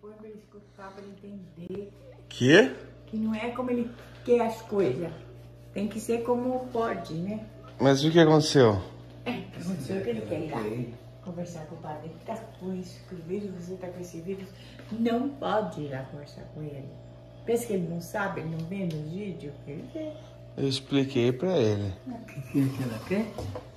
põe pra ele escutar, pra ele entender. Quê? Que não é como ele quer as coisas. Tem que ser como pode, né? Mas o que aconteceu? Aconteceu que ele quer ir lá conversar com o padre. Ele tá com isso, com o vírus, você tá com esse vírus. Não pode ir lá conversar com ele. Pensa que ele não sabe, ele não vê nos vídeos? Ele vê. Eu expliquei pra ele. O que ela quer?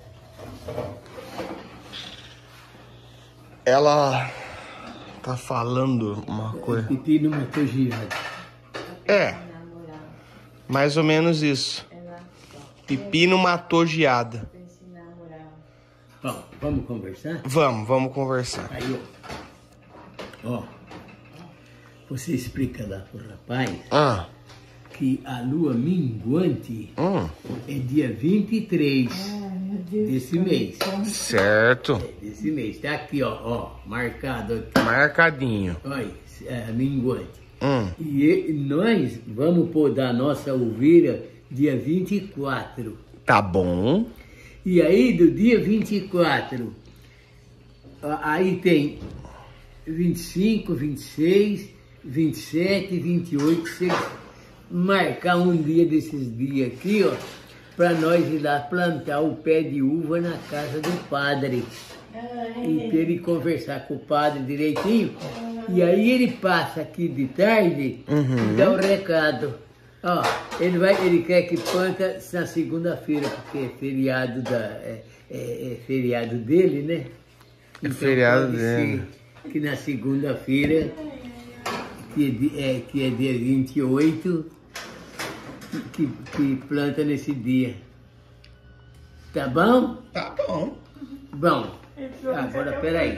Ela tá falando uma coisa. Pipi numa togiada. É, mais ou menos isso. Pipi numa togiada. Bom, vamos conversar? Vamos conversar. Aí, ó. Você explica lá pro rapaz que a lua minguante é dia 23 desse mês. Certo. Desse mês. Tá aqui, ó, marcado aqui. Marcadinho. Olha, minguante. E nós vamos podar nossa uveira dia 24. Tá bom. E aí, do dia 24, aí tem 25, 26, 27, 28, você marcar um dia desses dias aqui, ó, para nós ir lá plantar o pé de uva na casa do padre. E pra ele conversar com o padre direitinho. E aí ele passa aqui de tarde e dá o recado. Ó, ele quer que planta na segunda-feira, porque é feriado, feriado dele, né? Então, feriado pode dele. ser que na segunda-feira, que é dia 28, que planta nesse dia. Tá bom? Tá bom. Bom, agora peraí.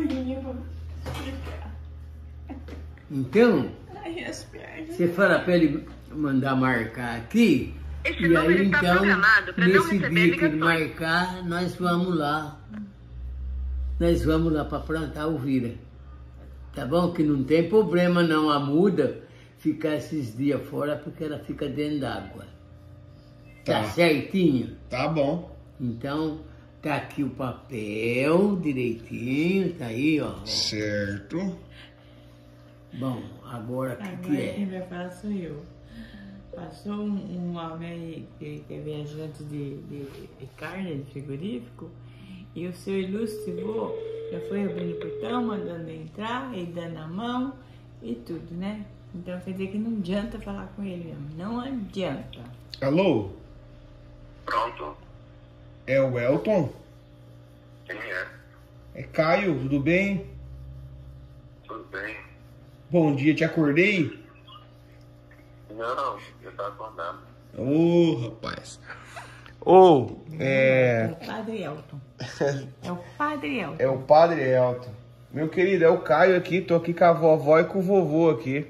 Então, você fala para ele mandar marcar aqui, e aí então, nesse dia que ele marcar, nós vamos lá. Nós vamos lá para plantar o vira. Tá bom? Que não tem problema não, a muda ficar esses dias fora porque ela fica dentro d'água. Tá certinho? Tá bom. Então, tá aqui o papel direitinho, tá aí, ó. Certo. Bom, agora o que é? Quem vai falar sou eu. Passou um homem aí que é viajante de carne, de frigorífico, e o seu ilustre vô já foi abrindo o portão, mandando entrar, e dando a mão e tudo, né? Então quer dizer que não adianta falar com ele mesmo, não adianta. Alô? Pronto. É o Elton? Quem é? É Caio, tudo bem? Tudo bem? Bom dia, te acordei? Não, eu tava acordado. Ô, rapaz. É o Padre Elton. É o Padre Elton. É o Padre Elton. Meu querido, é o Caio aqui, tô aqui com a vovó e com o vovô aqui.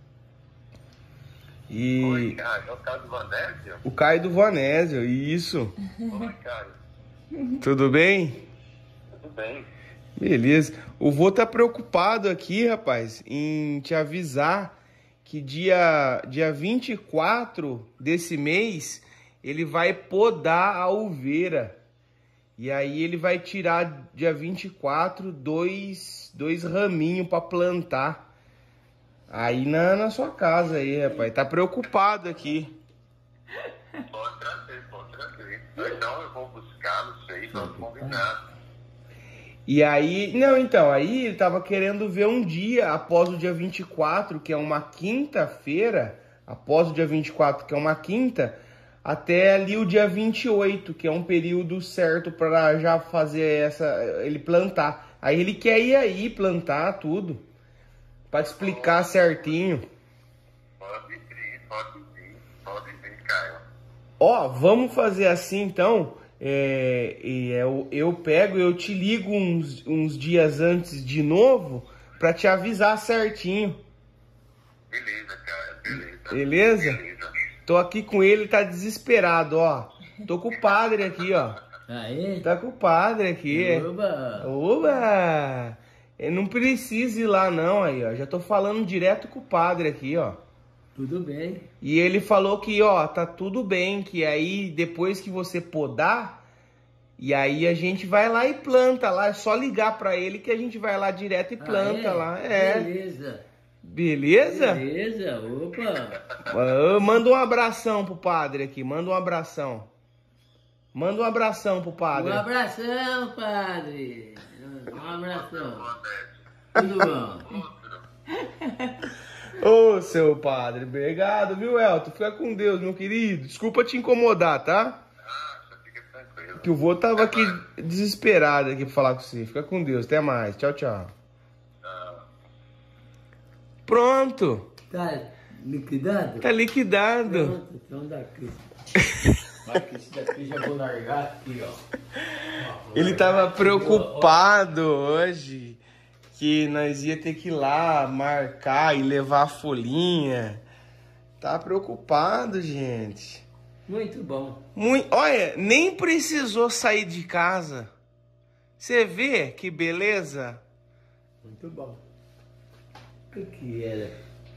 E... Oi, Caio, é o Caio do Vanésio? O Caio do Vanésio, isso. Oi, Caio. Tudo bem? Tudo bem. Beleza. O vô tá preocupado aqui, rapaz, em te avisar que dia 24 desse mês ele vai podar a uveira. E aí ele vai tirar dia 24 dois raminhos para plantar. Aí na sua casa aí, rapaz. Tá preocupado aqui. Pode trazer, pode trazer. Então eu vou buscar, não sei, vamos combinar. E aí, não, então, aí ele tava querendo ver um dia após o dia 24, que é uma quinta-feira, após o dia 24, que é uma quinta, até ali o dia 28, que é um período certo para já fazer ele plantar. Aí ele quer ir aí plantar tudo, para te explicar certinho. Pode vir, Caio. Ó, vamos fazer assim então. Eu pego e eu te ligo uns dias antes de novo pra te avisar certinho. Beleza, cara, beleza. Beleza? Tô aqui com ele, tá desesperado, ó. Tô com o padre aqui, ó. Aí? Tá com o padre aqui. Oba! Oba! Eu não precisa ir lá não, aí, ó. Já tô falando direto com o padre aqui, ó. Tudo bem. E ele falou que, ó, tá tudo bem, que aí depois que você podar, e aí a gente vai lá e planta lá, é só ligar pra ele que a gente vai lá direto e planta lá. É. Beleza. Beleza? Beleza, opa. Manda um abração pro padre aqui, manda um abração. Manda um abração pro padre. Um abração, padre. Um abração. Tudo bom? Ô, seu padre, obrigado, viu, Elton? Fica com Deus, meu querido. Desculpa te incomodar, tá? Fica tranquilo. Que o vô tava aqui desesperado aqui pra falar com você. Fica com Deus, até mais. Tchau, tchau. Pronto. Tá liquidado? Tá liquidado. Pronto, então daqui. Aqui, esse daqui já vou largar aqui, ó. Ele tava preocupado hoje que nós ia ter que ir lá marcar e levar a folhinha. Tá preocupado, gente. Muito bom. Olha, nem precisou sair de casa. Você vê que beleza? Muito bom. O que era?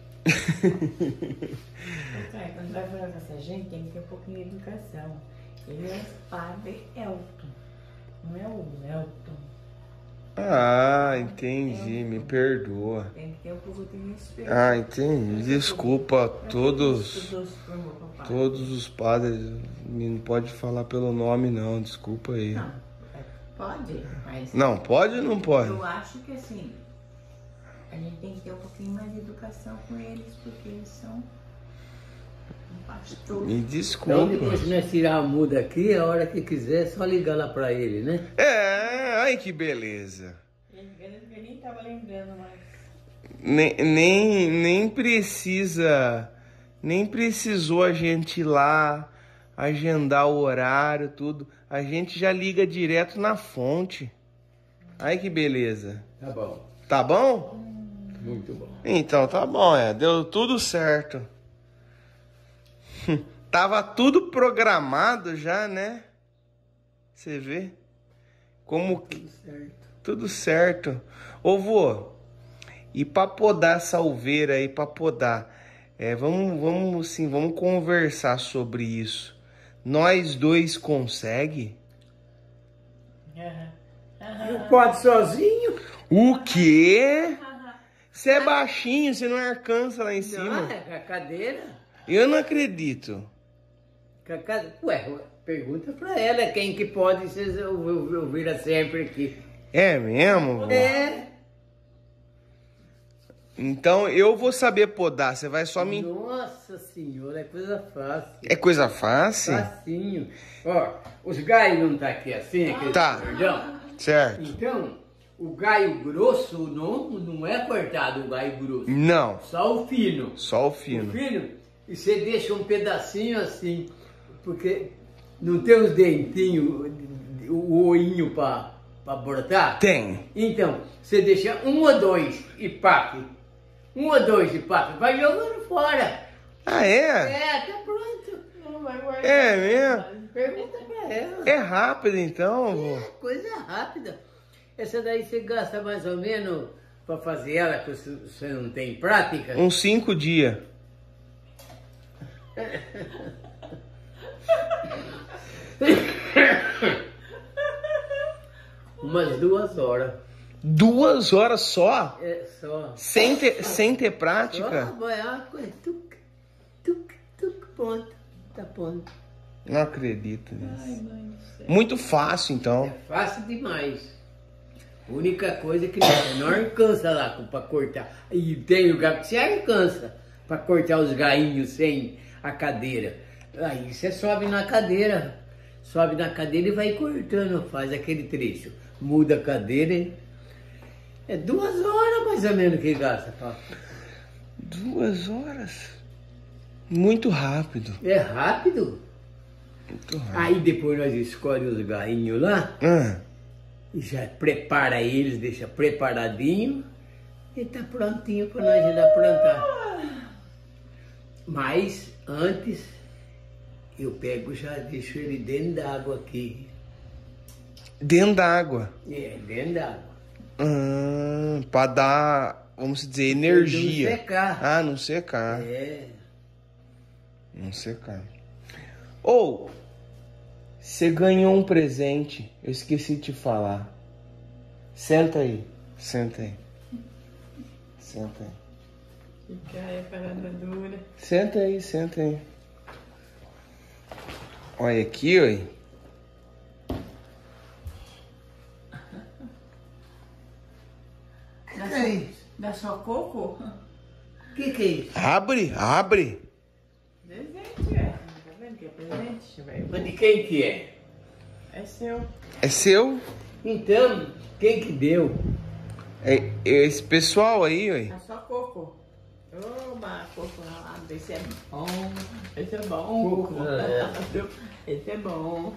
Cara, quando vai falar com essa gente, tem que ter um pouquinho de educação. Ele é o padre Elton, não é o Elton. Ah, entendi. Me perdoa. Tem que ter um pouco de respeito. Ah, entendi. Desculpa, todos Todos. os padres. Não pode falar pelo nome, não. Desculpa aí. Não, pode, mas Não, pode ou não pode? eu acho que assim, a gente tem que ter um pouquinho mais de educação com eles, porque eles são um pastor. Me Então desculpa. depois que nós tirar a muda aqui, a hora que quiser, é só ligar lá pra ele, né? Ai que beleza. Eu nem tava lembrando mais. Nem precisa. Nem precisou a gente ir lá agendar o horário, tudo. A gente já liga direto na fonte. Ai que beleza. Tá bom. Tá bom? Muito bom. Então tá bom, deu tudo certo. Tava tudo programado já, né? Você vê? Como que... Tudo certo. Tudo certo. Ô vô, e pra podar essa uveira aí, pra podar, vamos conversar sobre isso. Nós dois consegue? Não pode sozinho? O quê? Você é baixinho, você não alcança lá em cima. Não, é com a cadeira. Eu não acredito. Com a cadeira. Ué, pergunta pra ela quem que pode, vocês ouviram sempre aqui. É mesmo? Vô? É. Então eu vou saber podar, você vai só me... Nossa senhora, é coisa fácil. É coisa fácil? Facinho. Ó, os galhos não tá aqui assim, aquele Tá. cordão? Certo. Então, o galho grosso não é cortado, o galho grosso. Não, Só o fino. só o O fino. fino, e você deixa um pedacinho assim, porque não tem os dentinhos, o olhinho pra brotar? Tem. Então, você deixa um ou dois e paque. Um ou dois e paque, vai jogando fora. Ah, é? É, tá pronto. Não vai guardar. É mesmo? Pergunta pra ela. É rápido então, vô? Coisa rápida. Essa daí você gasta mais ou menos pra fazer ela, que você não tem prática. Uns 5 dias. Umas 2 horas. 2 horas só? É só. Sem ter prática? Só vai uma coisa. Tuc, tuc, tuc, ponto. Tá ponto. Não acredito nisso. Ai, mãe do céu. Muito fácil então. É fácil demais. A única coisa que não alcança lá pra cortar. E tem lugar que você alcança pra cortar os gainhos sem a cadeira. Aí você sobe na cadeira. Sobe na cadeira e vai cortando, faz aquele trecho. Muda a cadeira. É 2 horas mais ou menos que gasta, pá. 2 horas? Muito rápido. É rápido. Muito rápido. Aí depois nós escolhemos os gainhos lá. Ah, E já prepara eles, deixa preparadinho e tá prontinho para nós ir lá plantar. Mas antes eu pego já deixo ele dentro d'água aqui. dentro d'água. É, dentro d'água. Pra dar, vamos dizer, energia. Não secar. Ah, não secar. É. Não secar. Ou, você ganhou um presente. Eu esqueci de te falar. Senta aí. Senta aí. Senta aí. Fica aí a parada dura. Senta aí, senta aí. Olha aqui, olha. Dá só coco? Que é isso? Abre, abre. Presente, é. Tá vendo que é presente? Deixa eu ver. Mas de quem que é? É seu. É seu? Então, quem que deu? É esse pessoal aí, olha. Dá só coco. Oba, coco ralado. Esse é bom. Esse é bom. Coco ralado. Esse é bom.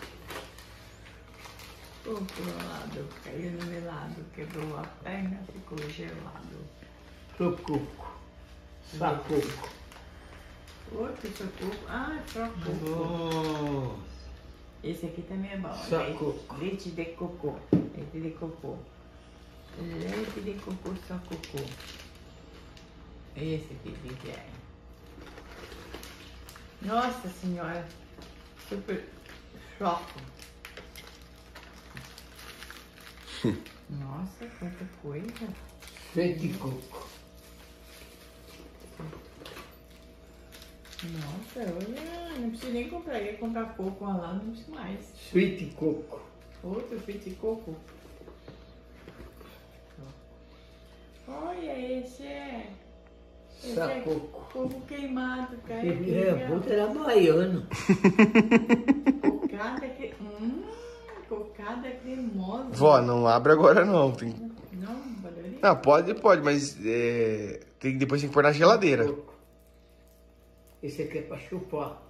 Coco ralado. Caiu no melado. Quebrou a perna, ficou gelado. Só coco. Só coco. Outro só coco. Ah, só coco. Nossa. Esse aqui também é bom. Só coco. Leite de cocô. Leite de cocô. Leite de cocô, só cocô. Esse aqui que é. Nossa senhora. Super choque. Nossa, quanta coisa. Leite de coco. Nossa, olha, não preciso nem comprar. Ia comprar coco lá, não preciso mais. Sweet coco. Outro fit de coco. Olha, esse é. Esse Só é coco. coco queimado, cara. É, puta era baiano. Cocada cremosa. Vó, não abre agora não. Tem... Não, pode abrir? Não, pode, mas depois tem que pôr na geladeira. Coco. Esse aqui é pra chupar.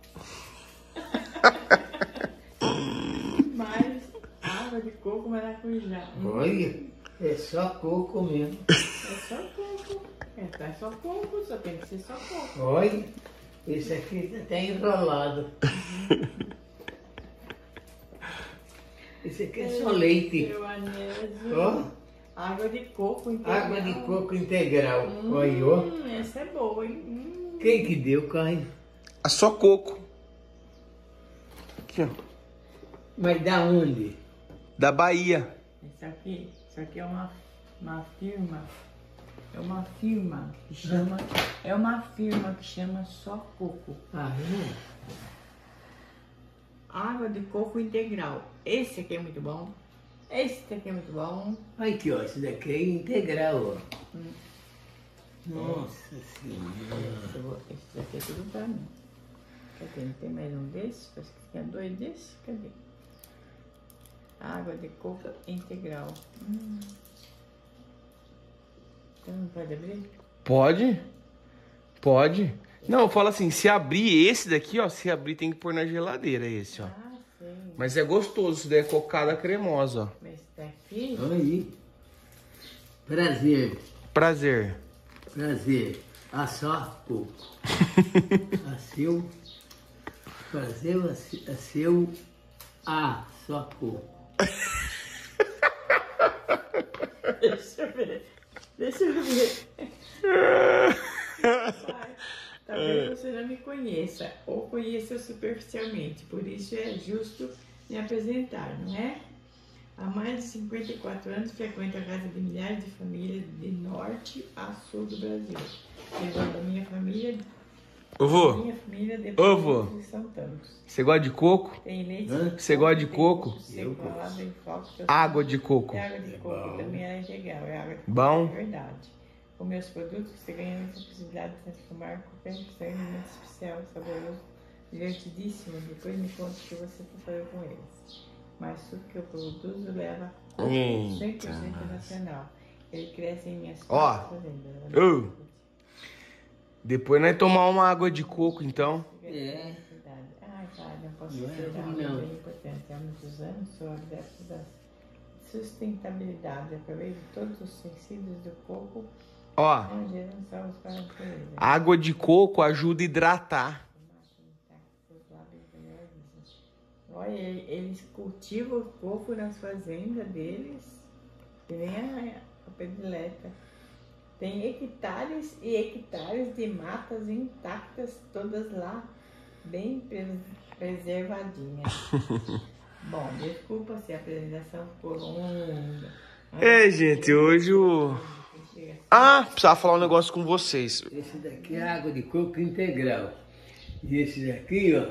Mais água de coco maracujá. Olha, é só coco mesmo. É só coco. É só coco, só tem que ser só coco. Olha, esse aqui tá até enrolado. Esse aqui é só leite. Seu anésio. Ó, Água de coco integral. água de coco integral. Olha, ó. Essa é boa, hein? Quem que deu, Caio? É só coco. Aqui, ó. Mas da onde? Da Bahia. Isso aqui é uma firma. É uma firma que chama. É uma firma que chama Só Coco. Ah, é? Água de coco integral. Esse aqui é muito bom. Esse aqui é muito bom. Olha aqui, ó. Esse daqui é integral, ó. Nossa Senhora. Esse aqui é tudo pra mim. Cadê? Não tem mais um desse? Parece que tinha dois desses. Cadê? Água de coco integral. Então não pode abrir? Pode? Pode. Não, eu falo assim, se abrir esse daqui, ó, se abrir tem que pôr na geladeira esse, ó. Ah, sei. Mas é gostoso, isso daí é cocada cremosa, ó. Mas tá aqui. Olha aí. Prazer. Prazer. Prazer. A só coco. A seu. Prazer a seu. A só coco. Deixa eu ver. Deixa eu ver. Talvez você não me conheça ou conheça superficialmente, por isso é justo me apresentar, não é? Há mais de 54 anos frequento a casa de milhares de famílias de norte a sul do Brasil, levando a minha família, Ô, vô, Ô, vô. de São Tantos. você gosta de coco? Tem leite Hã? de Você gosta de coco? secolado em flocos. Água de coco. E água de coco também é integral, é água de coco, Bom. é verdade. Com meus produtos, você ganha muita possibilidade de transformar qualquer refeição em alimento especial, saboroso, divertidíssimo. Depois me conta o que você está fazendo com eles. Mas tudo que eu produzo leva 100% nacional. Ele cresce em minhas Ó. fazendas. Depois nós tomar uma água de coco, então. É. Ah, tá, não posso Não é ser assim, algo não. bem importante. Há muitos anos sou adepto da sustentabilidade. Aproveito todos os tecidos do coco. Ó, Não geram salvos para a natureza. água de coco ajuda a hidratar. Olha, eles cultivam o coco nas fazendas deles, que nem a predileta. Tem hectares e hectares de matas intactas, todas lá, bem preservadinhas. Bom, desculpa se a apresentação ficou longa. É, gente, hoje o Ah, precisava falar um negócio com vocês. Esse daqui é água de coco integral. E esse daqui, ó,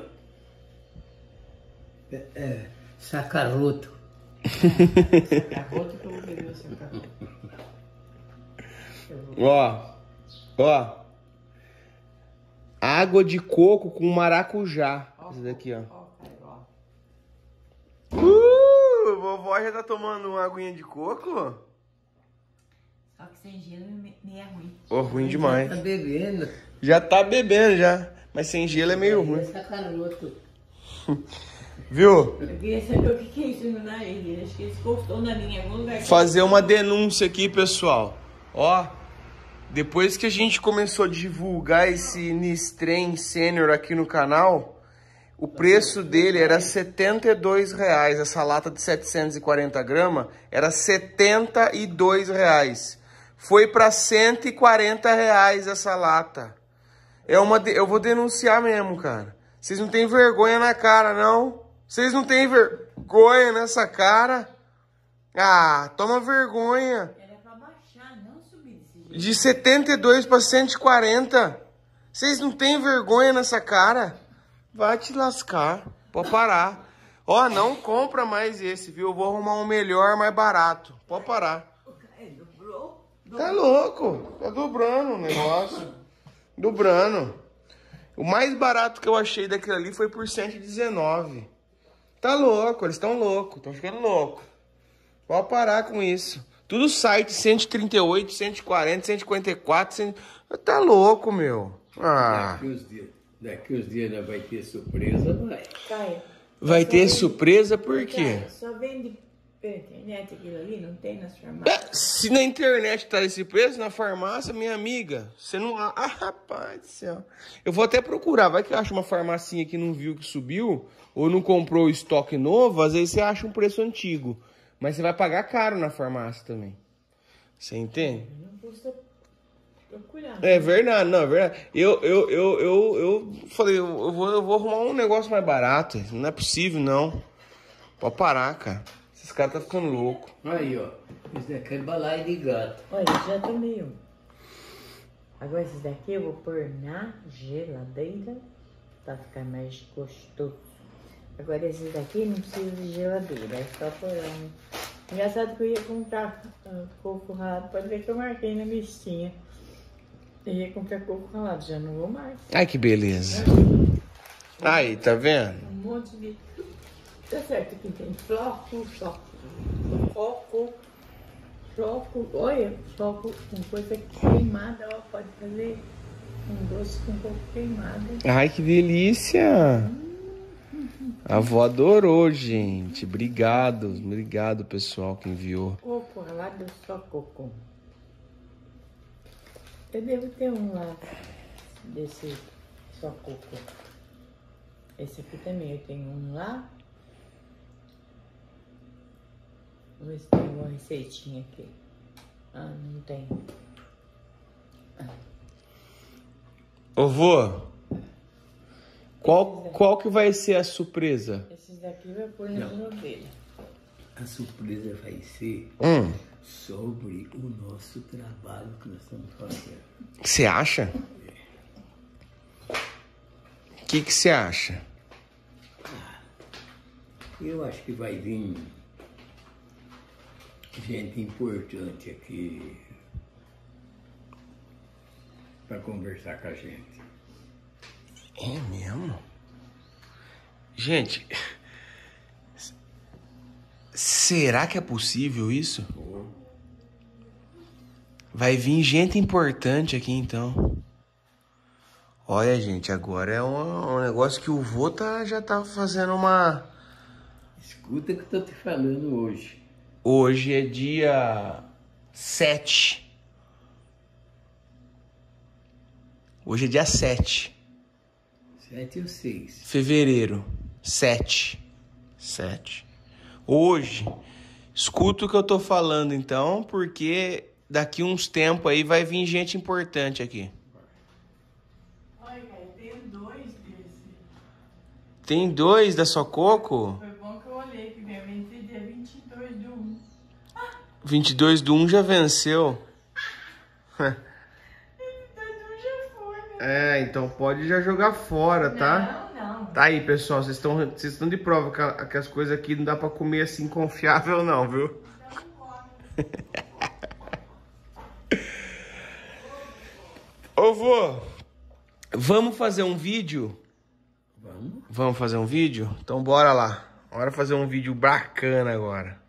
é sacaroto. Sacaroto que eu vou beber o sacaroto. Ó. Água de coco com maracujá. Esse daqui, ó. Vovó já tá tomando uma aguinha de coco? Só que sem gelo nem é ruim. Ruim demais. Tá bebendo. Já tá bebendo já. Mas sem gelo é meio ruim. É sacaroto. Viu? Eu queria saber o que é isso no nariz dele. Acho que ele encostou na linha em algum lugar. Fazer uma denúncia aqui, pessoal. Ó, depois que a gente começou a divulgar esse Nistrem Sênior aqui no canal, o preço dele era R$72. Essa lata de 740 gramas era R$72. Foi para R$140 essa lata. Eu vou denunciar mesmo, cara. Vocês não têm vergonha na cara, não? Vocês não têm vergonha nessa cara? Ah, toma vergonha. Era pra baixar, não subir desse jeito. De 72 para 140. Vocês não têm vergonha nessa cara? Vai te lascar. Pode parar. Ó, não compra mais esse, viu? Eu vou arrumar um melhor, mais barato. Pode parar. Dobrou? Tá louco. Tá dobrando o negócio. Dobrando. O mais barato que eu achei daquele ali foi por 119. Tá louco, eles estão loucos. Estão ficando loucos. Pode parar com isso. Tudo site 138, 140, 154, 100... Tá louco, meu. Ah. Daqui uns dias ainda vai ter surpresa, vai. Caio. Vai ter surpresa por quê? Caio, só vende pela internet aquilo ali, não tem nas farmácias. Se na internet tá esse preço, na farmácia, minha amiga, você não... Ah, rapaz do céu. Eu vou até procurar. Vai que eu acho uma farmacinha que não viu que subiu, ou não comprou o estoque novo, às vezes você acha um preço antigo. Mas você vai pagar caro na farmácia também. Você entende? Não custa procurar. É verdade, não, é verdade. Eu falei, eu vou arrumar um negócio mais barato. Não é possível, não. Pode parar, cara. Esses caras tá ficando louco. Aí, ó. Esse daqui é balaio de gato. Olha, já tomei um. Agora esses daqui eu vou pôr na geladeira pra ficar mais gostoso. Agora esses daqui não precisa de geladeira, é só pôr um. Engraçado que eu ia comprar coco ralado, pode ver que eu marquei na listinha. Eu ia comprar coco ralado, já não vou mais. Ai, que beleza. Aí, tá vendo? Um monte de... Tá certo que tem floco, olha, floco com coisa queimada, ó, pode fazer um doce com coco queimado. Ai, que delícia. A avó adorou, gente. Obrigado, pessoal que enviou. Coco ralado, só coco. Eu devo ter um lá, desse só coco. Esse aqui também, eu tenho um lá. Vamos ver se tem uma receitinha aqui. Ah, não tem. Ô, vô, qual que vai ser a surpresa? Esses daqui vai pôr na geladeira. A surpresa vai ser sobre o nosso trabalho que nós estamos fazendo. Você acha? O que você acha? Eu acho que vai vir gente importante aqui para conversar com a gente. É mesmo? Gente, será que é possível isso? Vai vir gente importante aqui, então. Olha, gente, agora é um negócio que o vô já tá fazendo uma... Escuta o que eu tô te falando hoje. Hoje é dia 7. Hoje é dia 7. 7 ou 6? Fevereiro. 7. Hoje, escuta o que eu tô falando, então, porque daqui uns tempos aí vai vir gente importante aqui. Olha, eu tenho 2 desses. Tem 2 da sua coco? Foi bom que eu olhei que minha vencer dia 22/1. 22/1 já venceu. Então já foi, né? É, então pode já jogar fora, tá? Não. Tá aí, pessoal, vocês estão de prova que as coisas aqui não dá pra comer assim confiável não, viu? Ô, vô, vamos fazer um vídeo? Vamos. Vamos fazer um vídeo? Então bora lá. Bora fazer um vídeo bacana agora.